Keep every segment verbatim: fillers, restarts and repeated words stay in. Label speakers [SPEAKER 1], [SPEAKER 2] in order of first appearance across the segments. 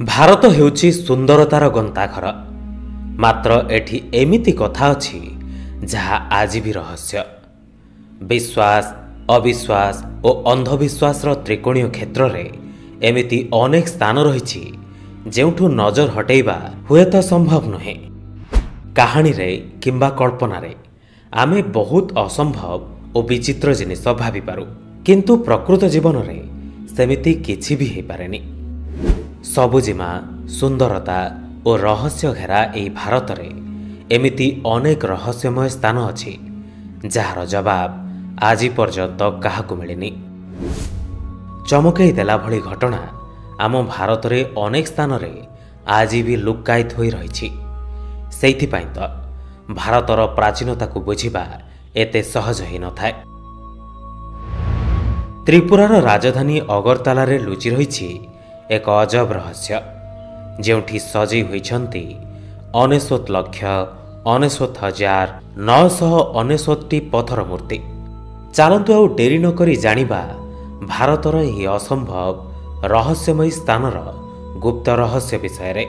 [SPEAKER 1] ଭାରତ ହେଉଛି ସୁନ୍ଦରତାର ଗନ୍ତାଘର। ମାତ୍ର ଏଠି ଏମିତି କଥା ଅଛି ଯାହା ଆଜି ବି ରହସ୍ୟ। ବିଶ୍ୱାସ, ଅବିଶ୍ୱାସ ଓ ଅନ୍ଧବିଶ୍ୱାସର ତ୍ରିକୋଣୀୟ କ୍ଷେତ୍ରରେ ଏମିତି ଅନେକ ସ୍ଥାନ ରହିଛି ଯେଉଁଠୁ ନଜର ହଟେଇବା ହୁଏତ ସମ୍ଭବ ନୁହେଁ। କାହାଣୀରେ କିମ୍ବା କଳ୍ପନାରେ ଆମେ ବହୁତ ଅସମ୍ଭବ ଓ ବିଚିତ୍ର ଜିନିଷ ଭାବିପାରୁ, କିନ୍ତୁ ପ୍ରକୃତ ଜୀବନରେ ସେମିତି କିଛି ବି ହେଇପାରେନି। ସବୁଜିମା, ସୁନ୍ଦରତା ଓ ରହସ୍ୟ ଘେରା ଏହି ଭାରତରେ ଏମିତି ଅନେକ ରହସ୍ୟମୟ ସ୍ଥାନ ଅଛି ଯାହାର ଜବାବ ଆଜି ପର୍ଯ୍ୟନ୍ତ କାହାକୁ ମିଳିନି। ଚମକେଇ ଦେଲା ଭଳି ଘଟଣା ଆମ ଭାରତରେ ଅନେକ ସ୍ଥାନରେ ଆଜି ବି ଲୁକ୍କାୟିତ ହୋଇ ରହିଛି। ସେଇଥିପାଇଁ ତ ଭାରତର ପ୍ରାଚୀନତାକୁ ବୁଝିବା ଏତେ ସହଜ ହୋଇନଥାଏ। ତ୍ରିପୁରାର ରାଜଧାନୀ ଅଗରତାଲାରେ ଲୁଚି ରହିଛି ଏକ ଅଜବ ରହସ୍ୟ, ଯେଉଁଠି ସଜେଇ ହୋଇଛନ୍ତି ଅନେଶତ ଲକ୍ଷ ଅନେଶତ ହଜାର ନଅଶହ ଅନେଶତଟି ପଥର ମୂର୍ତ୍ତି। ଚାଲନ୍ତୁ ଆଉ ଡେରି ନ କରି ଜାଣିବା ଭାରତର ଏହି ଅସମ୍ଭବ ରହସ୍ୟମୟୀ ସ୍ଥାନର ଗୁପ୍ତ ରହସ୍ୟ ବିଷୟରେ।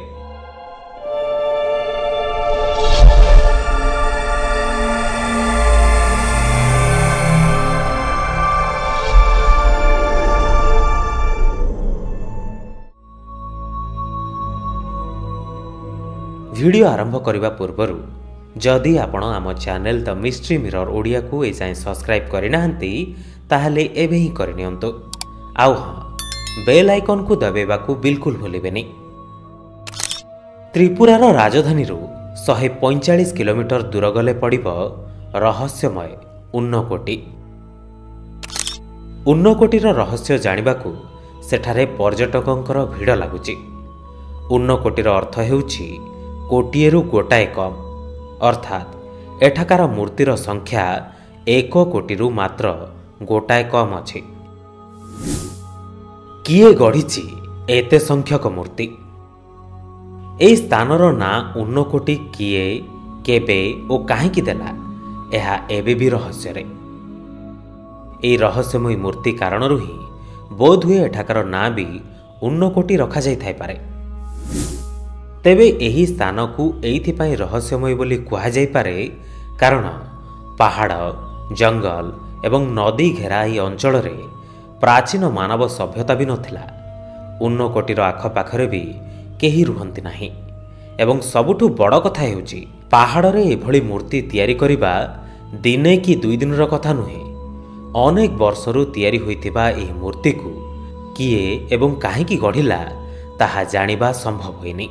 [SPEAKER 1] ভিডিও আরম্ভ করা পূর্বরু যদি আপন আম channel the mystery mirror Odia को एजाएं सब्सक्राइब करना ताहले एबे ही करनियंतु। आउ हाँ, बेल आइकन को दबाइबा को बिल्कुल भूलिबेनी। त्रिपुरार राजधानी रु एक सौ पैंतालीस किलोमीटर दूर गले पड़िब रहस्यमय उन्नकोटी। उन्नकोटीर रहस्य जानिबाकू सेठारे पर्यटकंकर भिड़ लागुची। उन्नकोटीर अर्थ हेउची कोटिएरु गोटाए कम, अर्थात एठाकार मूर्तिर संख्या एक कोटी मात्र गोटाए कम अछि। किए गढ़ी एते संख्यक मूर्ति? एई स्थानर ना उन्नकोटी किए, केबे ओ काहेकि देला एहा एबे भी रहस्य रे। एई रहस्यमय मूर्ति कारणरु ही बोध हुए एठाकार ना भी उन्नकोटी रखा जाई थाई पारे। तेबे एही स्थान को एइथिपाई रहस्यमय बोली कुहा जाई पारे कारण पहाड़, जंगल एवं नदी घेरा एही अंचल रे प्राचीन मानव सभ्यता भी नथिला। उन्नकोटीर आखपाखरे भी केही रुहंती नाही एवं सबुठु बड़ कथा हेउची पहाड़ रे एभली मूर्ति तैयारी करिबा दिने कि दुई दिनर कथा नुहे। अनेक वर्षरु तैयारी होइतिबा एही मूर्ति को किए एवं काहेकि गढ़िला ताहा जानिबा संभव होइनी।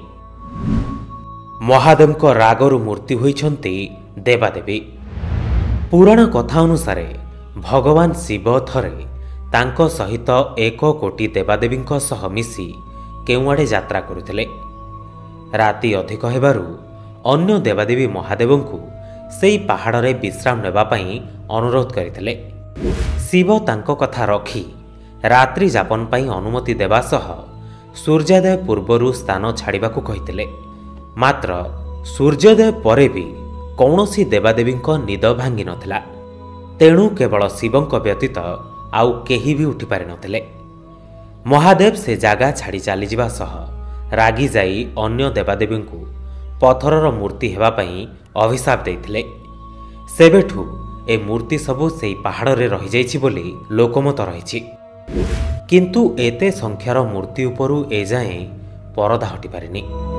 [SPEAKER 1] महादेव रागरु मूर्ति होइछन्ति देवादेवी। पुराण कथा अनुसारे भगवान शिव थरे तांको सहित एक कोटी देवादेवींक सह मिसी केउआडे यात्रा करुथिले। राति अधिक हेबारु अन्य देवादेवी महादेवंकु सेई पहाड़रे विश्राम नेबा पई अनुरोध करिथिले। शिव तांको कथा रखी रात्रि जापन पई अनुमति देबा सह सूर्योदय पूर्वरु स्थान छाड़िबाकू कहिथिले। मात्र सूर्योदय परे भी कौनसी देवादेवींक निद भांगी नथिला। तेणु केवल शिवंक व्यतीत आउ केही भी उठी पारि नथिले। महादेव से जागा छाड़ी चली जिबा सह रागी जाई अन्य देवादेवींकु पत्थरर मूर्ति हेबा पई अभिशाप देइथिले। सेबेठु ए मूर्ति सबु सेई पहाड़रे रहि जाइछि बोली लोकमत रहिछि। किंतु एते संख्यार मूर्ति उपरु एजाएं परदा हटि पारिनी।